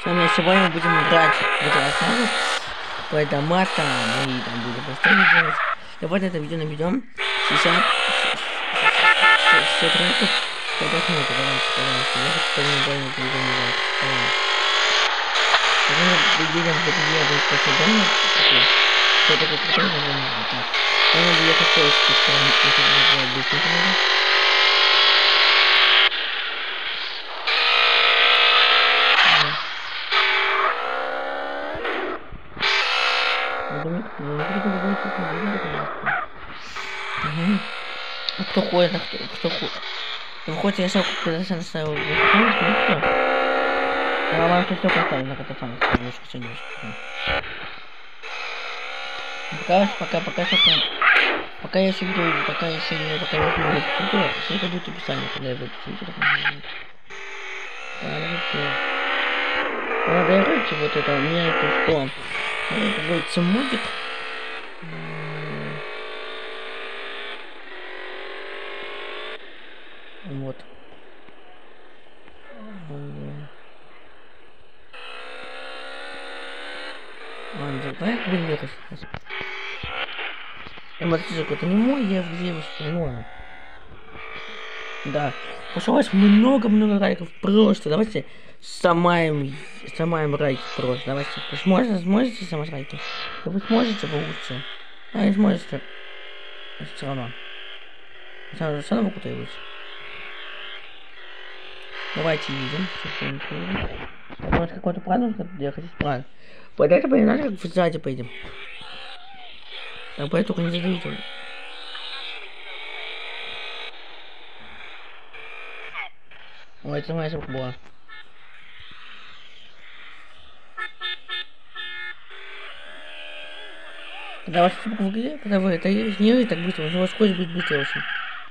С вами сегодня мы будем играть в эту основу по доматам, и там будем просто делать. Давайте это видео наберем 60 треков. Тогда смотрите, давайте, пожалуйста. Я хочу не больно видео не дать. Мы едем в это дело по сюда. Что такое крутой наверное, так. Я надо ехать с той стороны, это будет быстрее. А кто ходит, кто ходит? Выходит, я сам куда-то наставил. Я вам все поставил на это самое, пока я еще видео, пока я еще не все это будет описание, когда я буду надо играть вот это, у меня это что? Это говорится мультик. Вот. Ладно, давай будем ехать сейчас. Мотоцикл, это не мой, я где его снимаю. Да. Пожалуйста, много лайков. Просто давайте самаем лайки просто. Давайте. Вы сможете самать лайки? Вы сможете, вы лучше. А не сможете. Все равно. Все равно вы куда-то лучше. Давайте едем. Может какой-то план нужно ехать план. Давайте понимаете, как сзади поедем. Так, поэтому не задавите. Ой, это моя ошибка была. Когда ваша ошибка в игре, когда вы это не делаете так быстро, у вас скорость будет быстрее очень.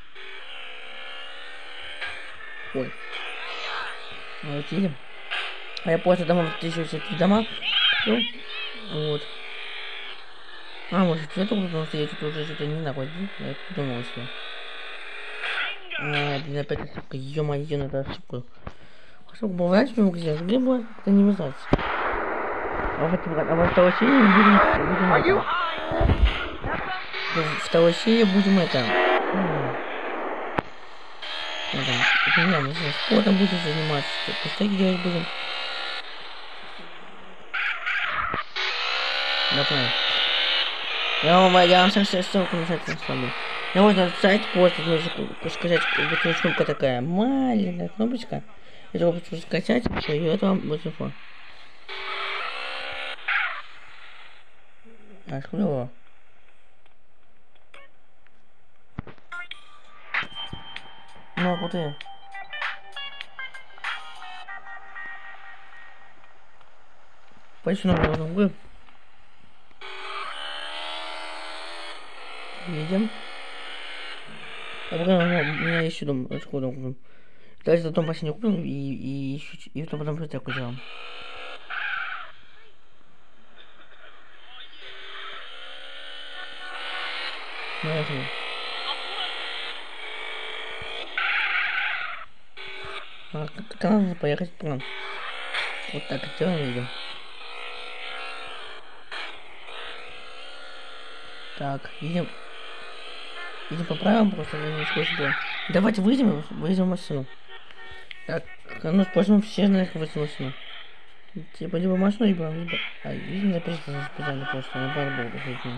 Ой. Вот едем. А я после дома встречу все эти дома. Ну, вот. А, может, это потому что я тут уже что-то не находил. Я думал, что. А, блин, опять ошибка. Ё-моё, надо ошибку. Ошибка была, знаете, что где? Где была? Это не вязать. А вот второй серии будем это. В второй серии будем это. Мы спортом будем заниматься. Пустяки делать будем. Да, понял. Я вам сейчас ссылку на сайт оставлю. Я вот на сайт просто нужно сказать, кнопка такая маленькая кнопочка. Это вы просто скачать, все, и это вам будет легко. А клево. Ну, крутые. Почему нужно вы? Едем. У меня еще дом, откуда купим. Давайте дом почти не купим и потом просто так сделаем. Поехали. Как надо поехать план. Вот так делаем, видим. Так, едем. Идем по правилам, просто не сколько. Давайте выйдем машину. Так, ну возьмем все на их машину. Типа либо машину, либо. А, видимо, просто специально просто на барбол выходим.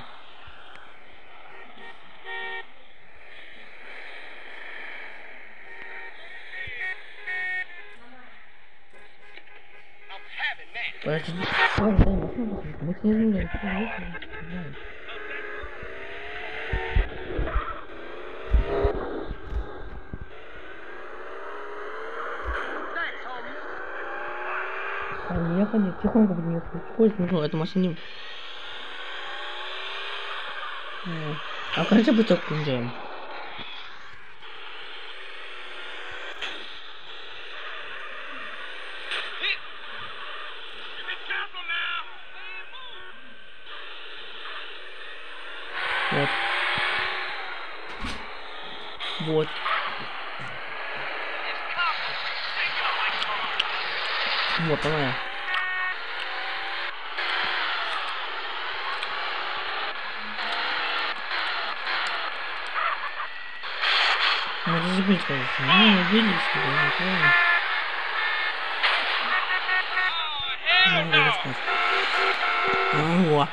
Подожди, мы не знаем. Ехали, тихонько будем ехать. Скорость нужно, это машине. А как же бы только не делаем? Вот. Вот. Вот она. забыть, кажется. Ну, не убили, что ли, не понял. Ну, надо спать. Во.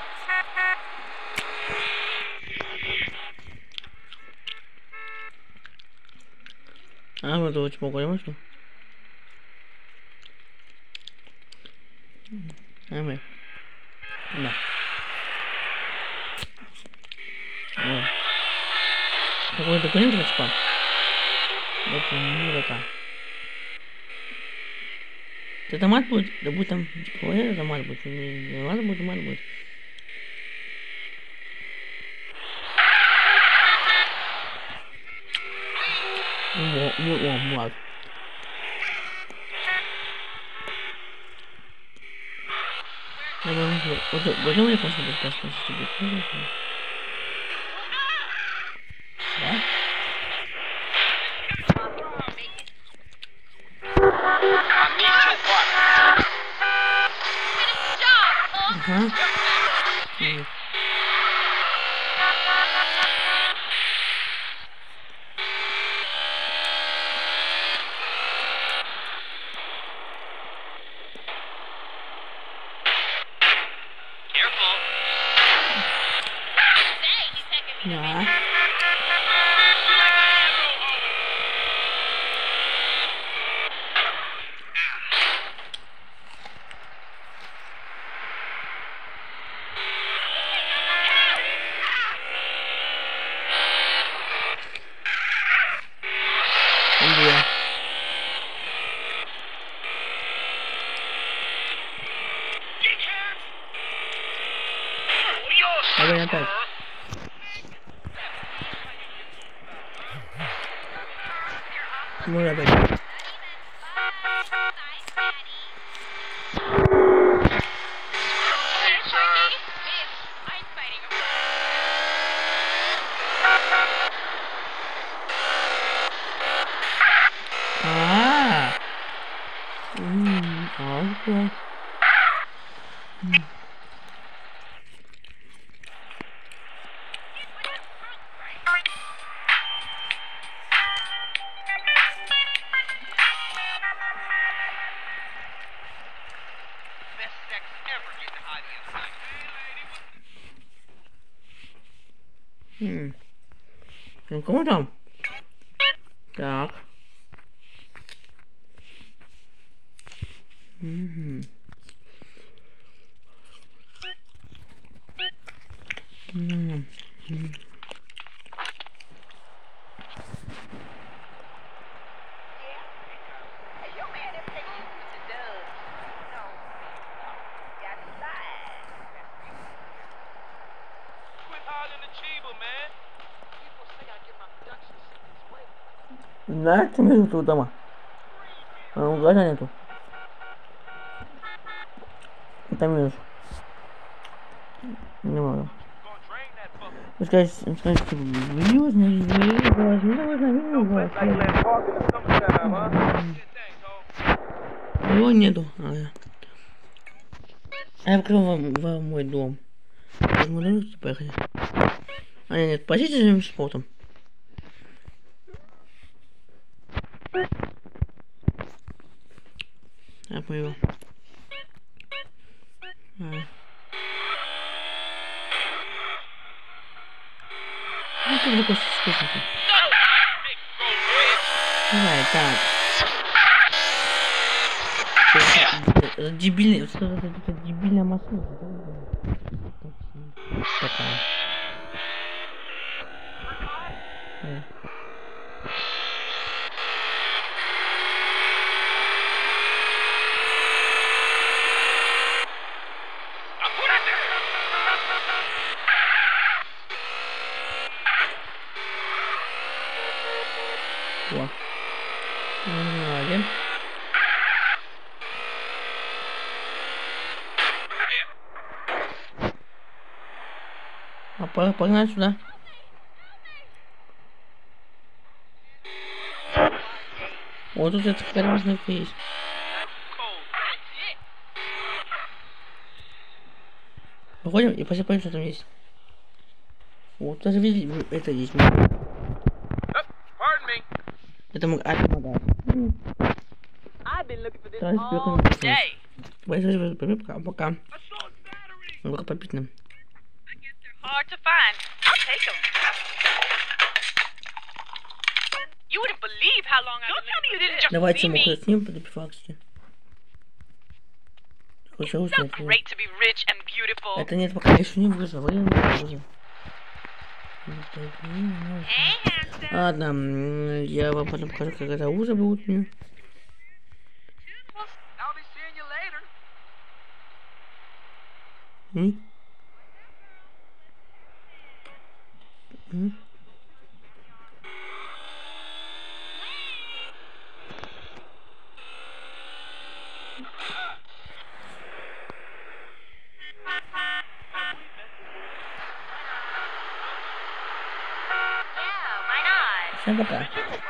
Мы это очень погоним, что? Мы. Да. Вот. Какой документ хочу спать? Вот мудака. Это мат будет? Да будет там. Ой, это мат будет. Не мат будет, мат будет. О, мат. Вот я просто буду спрашивать, что будет. Да? Ага. Да. Давай опять. Мы опять. Ну кому там? Так. Да, ты мне тут дома. Глаза нету. Там минус. Не могу. Скажите, типа, серьезно, его нету. Я открыл вам мой дом. Можно поехать. Нет, пойдите за спортом. Я понял. Ну, как бы скучно. Давай, так. Это дебильная, это дебильная машина. Такая. О. Один. Погнали сюда. Вот тут это хороший есть. Выходим и посмотрим, что там есть. Вот даже видите, это есть. Это мог помогать. I've been looking for this Давай all сбегом. day. Давай, пока. Пока попить нам. Hard to find. I'll take them. You wouldn't believe how long I've been. Don't tell me you didn't just Давайте see мы me. с ним по факте. It's so great to be rich and beautiful. Это нет, пока еще не выжил. Hey, handsome. Ладно, я вам потом покажу, как это ужин будет мне. I'll be seeing you later. М? М? Yeah, why not? Всем пока.